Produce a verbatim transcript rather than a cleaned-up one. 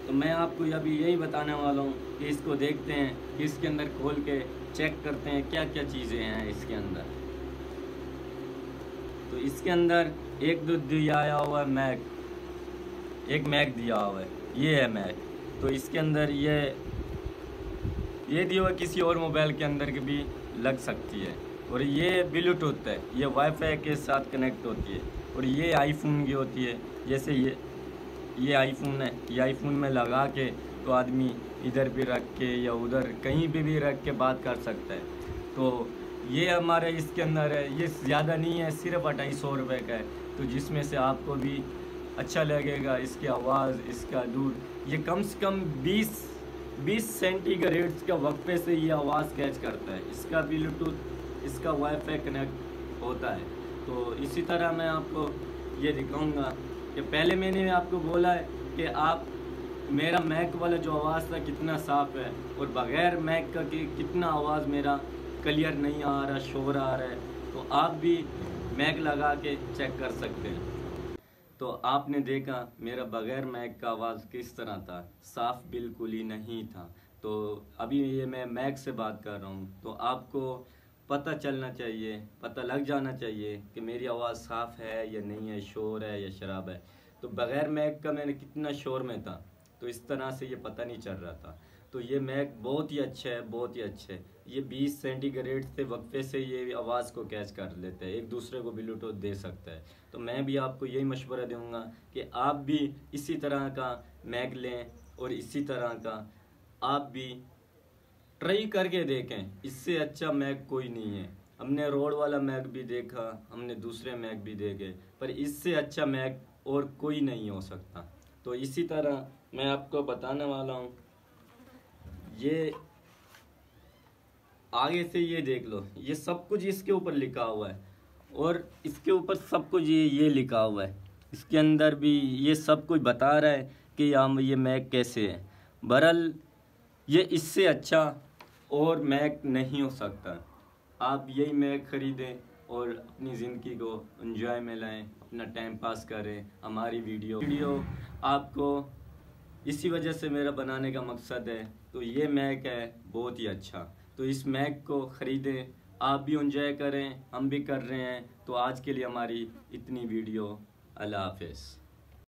तो मैं आपको अभी यही बताने वाला हूँ कि इसको देखते हैं कि इसके अंदर खोल के चेक करते हैं क्या क्या चीज़ें हैं इसके अंदर। तो इसके अंदर एक दो दिया आया हुआ है मैक, एक मैक दिया हुआ है, ये है मैक। तो इसके अंदर ये ये दिया हुआ किसी और मोबाइल के अंदर के भी लग सकती है। और ये ब्लूटूथ है, ये वाईफाई के साथ कनेक्ट होती है। और ये आईफोन की होती है, जैसे ये ये आईफोन है, ये आईफोन में लगा के तो आदमी इधर भी रख के या उधर कहीं भी भी रख के बात कर सकता है। तो ये हमारे इसके अंदर है, ये ज़्यादा नहीं है, सिर्फ अढ़ाई सौ रुपये का है। तो जिसमें से आपको भी अच्छा लगेगा, इसकी आवाज़, इसका दूर, ये कम से कम बीस बीस सेंटीग्रेड का वक्फे से ये आवाज़ कैच करता है। इसका ब्लूटूथ, इसका वाईफाई कनेक्ट होता है। तो इसी तरह मैं आपको ये दिखाऊंगा कि पहले मैंने आपको बोला है कि आप मेरा मैक वाला जो आवाज़ था कितना साफ़ है, और बग़ैर मैक का कि कितना आवाज़ मेरा क्लियर नहीं आ रहा, शोर आ रहा है। तो आप भी मैक लगा के चेक कर सकते हैं। तो आपने देखा मेरा बग़ैर मैक का आवाज़ किस तरह था, साफ़ बिल्कुल ही नहीं था। तो अभी ये मैं मैक से बात कर रहा हूँ, तो आपको पता चलना चाहिए, पता लग जाना चाहिए कि मेरी आवाज़ साफ़ है या नहीं है, शोर है या शराब है। तो बग़ैर मैक का मैंने कितना शोर में था, तो इस तरह से ये पता नहीं चल रहा था। तो ये मैक बहुत ही अच्छा है, बहुत ही अच्छे है। ये बीस सेंटीग्रेड से वक्फे से ये आवाज़ को कैच कर लेते हैं, एक दूसरे को ब्लूटूथ दे सकता है। तो मैं भी आपको यही मशवरा दूंगा कि आप भी इसी तरह का मैक लें और इसी तरह का आप भी ट्राई करके देखें। इससे अच्छा मैक कोई नहीं है। हमने रोड वाला मैक भी देखा, हमने दूसरे मैक भी देखे, पर इससे अच्छा मैक और कोई नहीं हो सकता। तो इसी तरह मैं आपको बताने वाला हूँ, ये आगे से ये देख लो, ये सब कुछ इसके ऊपर लिखा हुआ है, और इसके ऊपर सब कुछ ये ये लिखा हुआ है। इसके अंदर भी ये सब कुछ बता रहा है कि हम ये मैक कैसे है। बहरहाल ये इससे अच्छा और मैक नहीं हो सकता। आप यही मैक ख़रीदें और अपनी ज़िंदगी को एंजॉय में लाएं, अपना टाइम पास करें। हमारी वीडियो वीडियो आपको इसी वजह से मेरा बनाने का मकसद है। तो ये मैक है बहुत ही अच्छा, तो इस मैक को ख़रीदें, आप भी एंजॉय करें, हम भी कर रहे हैं। तो आज के लिए हमारी इतनी वीडियो। अल्लाह हाफ़िज़।